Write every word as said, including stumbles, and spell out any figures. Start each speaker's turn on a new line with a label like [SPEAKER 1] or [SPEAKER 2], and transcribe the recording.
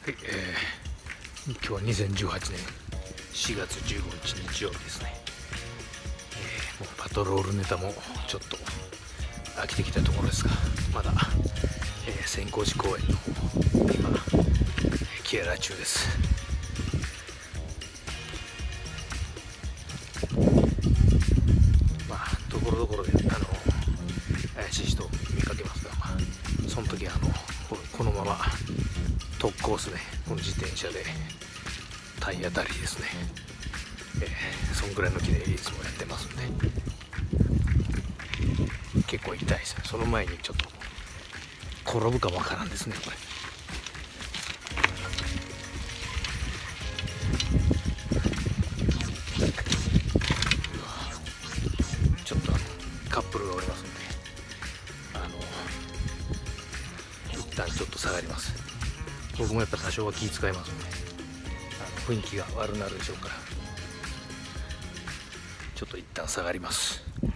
[SPEAKER 1] はい、えー、今日はにせんじゅうはちねんしがつじゅうごにち日曜日ですね。えー、もうパトロールネタもちょっと飽きてきたところですが、まだ、えー、千光寺公園の方今ケアラー中です。まあところどころであの怪しい人を見かけますが、まあ、その時あのこのまま特コースでこの自転車で体当たりですね、えー、そんぐらいの気でいつもやってますんで、結構痛いですよ。その前にちょっと転ぶかもわからんですねこれ。ちょっとあのカップルがおりますんで、あの一旦ちょっと下がります。僕もやっぱ多少は気遣いますんで、あの雰囲気が悪くなるでしょうから、ちょっと一旦下がります。